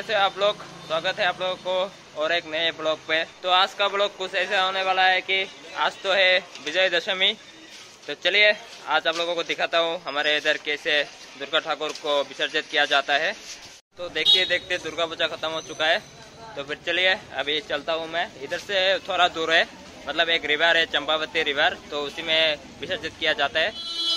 कैसे आप लोग। स्वागत है आप लोगों को और एक नए ब्लॉग पे। तो आज का ब्लॉग कुछ ऐसा होने वाला है कि आज तो है विजयदशमी। तो चलिए आज आप लोगों को दिखाता हूँ हमारे इधर कैसे दुर्गा ठाकुर को विसर्जित किया जाता है। तो देखते देखते दुर्गा पूजा खत्म हो चुका है। तो फिर चलिए अभी चलता हूँ मैं। इधर से थोड़ा दूर है, मतलब एक रिवर है चंपावती रिवर, तो उसी में विसर्जित किया जाता है।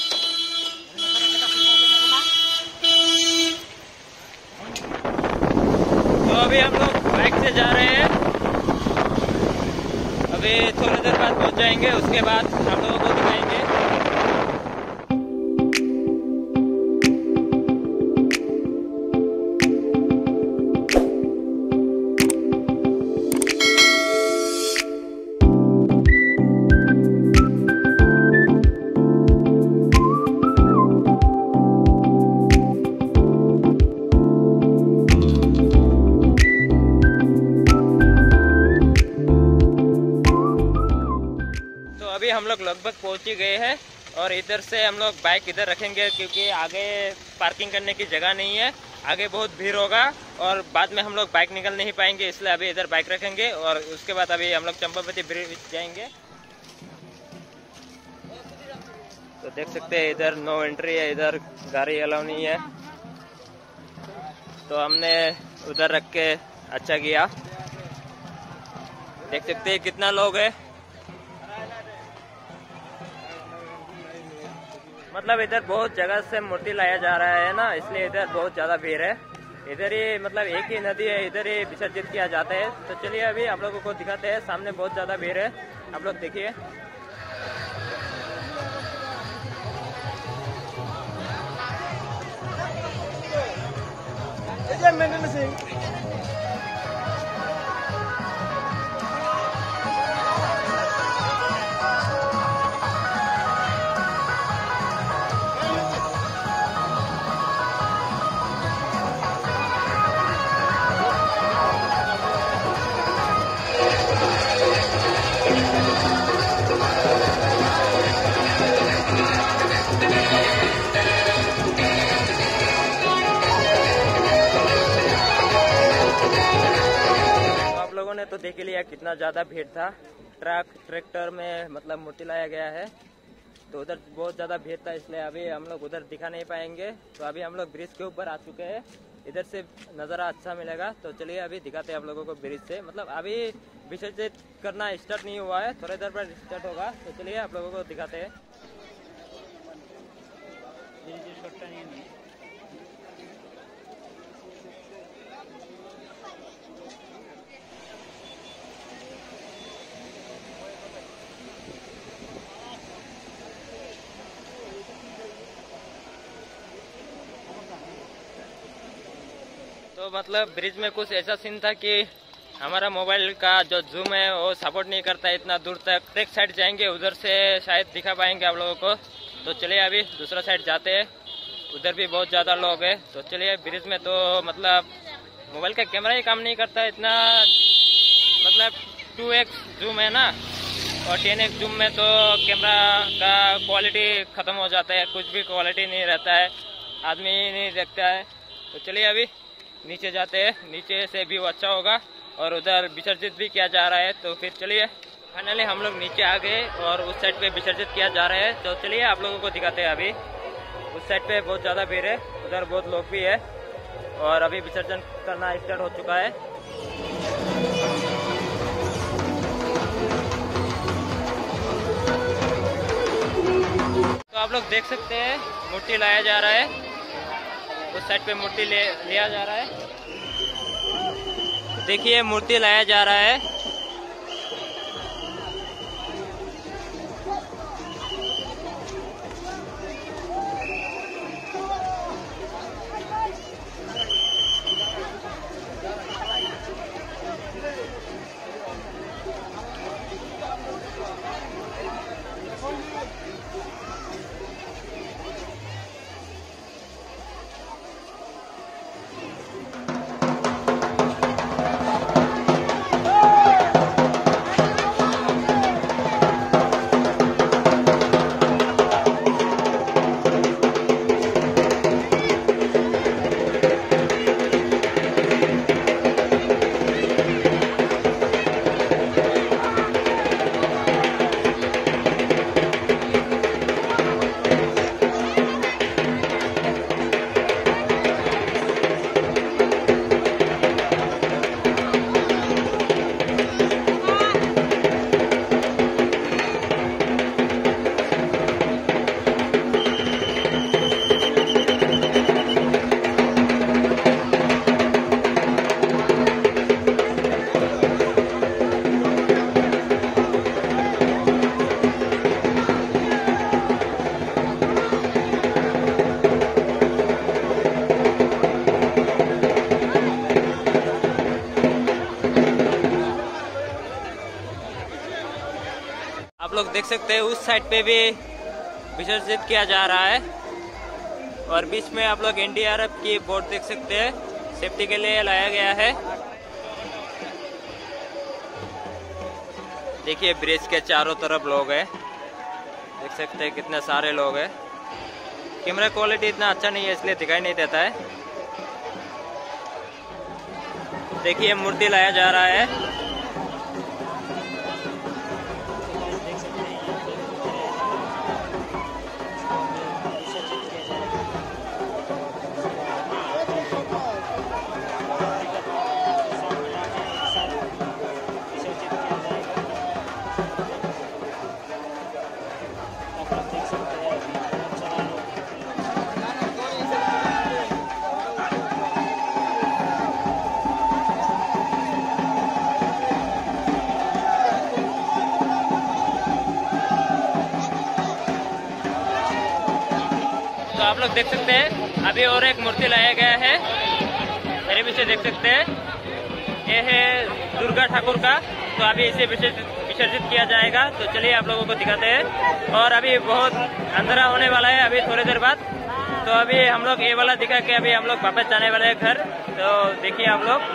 तो अभी हम लोग बाइक से जा रहे हैं। अभी थोड़ी देर बाद पहुंच जाएंगे, उसके बाद हम लोगों को दिखाएंगे। अभी हम लोग लगभग पहुंच ही गए हैं और इधर से हम लोग बाइक इधर रखेंगे क्योंकि आगे पार्किंग करने की जगह नहीं है। आगे बहुत भीड़ होगा और बाद में हम लोग बाइक निकल नहीं पाएंगे, इसलिए अभी इधर बाइक रखेंगे और उसके बाद अभी हम लोग चंपावती ब्रिज जाएंगे। तो देख सकते हैं इधर नो एंट्री है, इधर गाड़ी अलाउ नहीं है। तो हमने उधर रख के अच्छा किया। देख सकते हैं कितना लोग है, मतलब इधर बहुत जगह से मूर्ति लाया जा रहा है ना, इसलिए इधर बहुत ज़्यादा भीड़ है। इधर ही मतलब एक ही नदी है, इधर ही विसर्जित किया जाता है। तो चलिए अभी आप लोगों को दिखाते हैं। सामने बहुत ज़्यादा भीड़ है, आप लोग देखिए। ने तो देख लिया कितना ज़्यादा भीड़ था। ट्रैक्टर में मतलब मूर्ति लाया गया है, तो उधर बहुत ज़्यादा भीड़ था, इसलिए अभी हम लोग उधर दिखा नहीं पाएंगे। तो अभी हम लोग ब्रिज के ऊपर आ चुके हैं, इधर से नज़ारा अच्छा मिलेगा। तो चलिए अभी दिखाते हैं आप लोगों को ब्रिज से। मतलब अभी विसर्जित करना स्टार्ट नहीं हुआ है, थोड़ी देर बाद स्टार्ट होगा। तो चलिए आप लोगों को दिखाते हैं। तो मतलब ब्रिज में कुछ ऐसा सीन था कि हमारा मोबाइल का जो जूम है वो सपोर्ट नहीं करता है इतना दूर तक। एक साइड जाएंगे, उधर से शायद दिखा पाएंगे आप लोगों को। तो चलिए अभी दूसरा साइड जाते हैं, उधर भी बहुत ज़्यादा लोग हैं। तो चलिए ब्रिज में तो मतलब मोबाइल का कैमरा ही काम नहीं करता इतना, मतलब 2x जूम है ना, और 10x जूम में तो कैमरा का क्वालिटी ख़त्म हो जाता है, कुछ भी क्वालिटी नहीं रहता है, आदमी नहीं देखता है। तो चलिए अभी नीचे जाते हैं, नीचे से व्यू अच्छा होगा और उधर विसर्जित भी किया जा रहा है। तो फिर चलिए फाइनली हम लोग नीचे आ गए और उस साइड पे विसर्जित किया जा रहा है। तो चलिए आप लोगों को दिखाते हैं। अभी उस साइड पे बहुत ज़्यादा भीड़ है, उधर बहुत लोग भी है और अभी विसर्जन करना स्टार्ट हो चुका है। तो आप लोग देख सकते हैं मूर्ति लाया जा रहा है, उस साइड पे मूर्ति लिया जा रहा है। देखिए मूर्ति लाया जा रहा है। आप लोग देख सकते हैं उस साइड पे भी विसर्जित किया जा रहा है और बीच में आप लोग एनडीआरएफ की बोट देख सकते हैं, सेफ्टी के लिए लाया गया है। देखिए ब्रिज के चारों तरफ लोग हैं, देख सकते हैं कितने सारे लोग हैं। कैमरा क्वालिटी इतना अच्छा नहीं है इसलिए दिखाई नहीं देता है। देखिए मूर्ति लाया जा रहा है। तो आप लोग देख सकते हैं अभी और एक मूर्ति लाया गया है, मेरे पीछे देख सकते हैं, ये है दुर्गा ठाकुर का। तो अभी इसे विसर्जित किया जाएगा। तो चलिए आप लोगों को दिखाते हैं। और अभी बहुत अंधेरा होने वाला है अभी थोड़ी देर बाद। तो अभी हम लोग ये वाला दिखा के अभी हम लोग वापस जाने वाले हैं घर। तो देखिए आप लोग।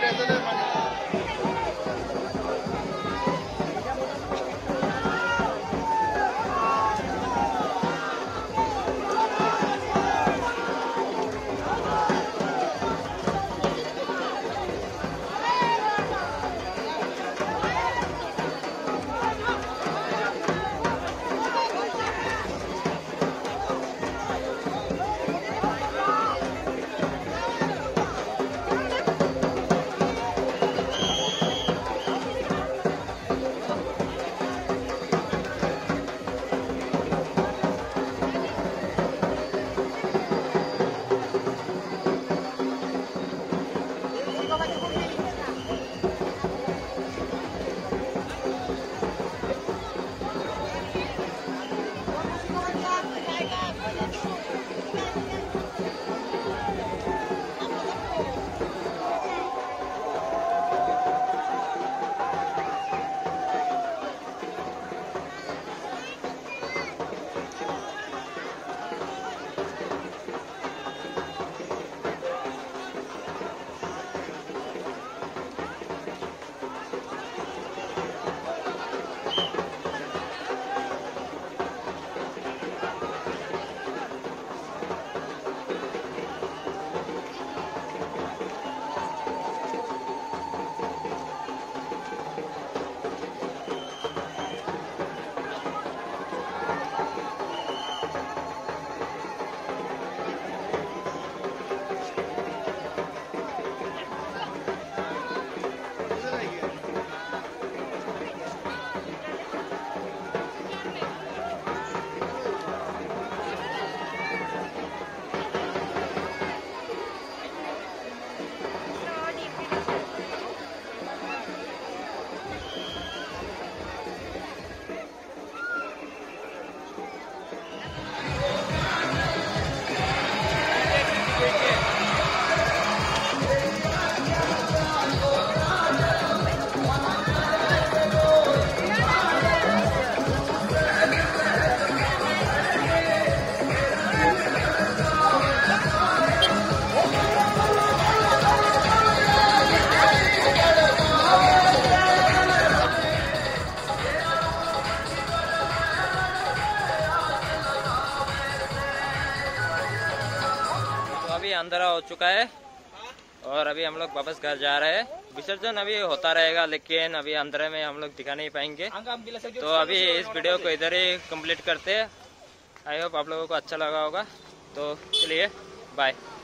अंधेरा हो चुका है और अभी हम लोग वापस घर जा रहे हैं। विसर्जन अभी होता रहेगा लेकिन अभी अंधेरे में हम लोग दिखा नहीं पाएंगे। तो अभी इस वीडियो को इधर ही कंप्लीट करते हैं। आई होप आप लोगों को अच्छा लगा होगा। तो चलिए बाय।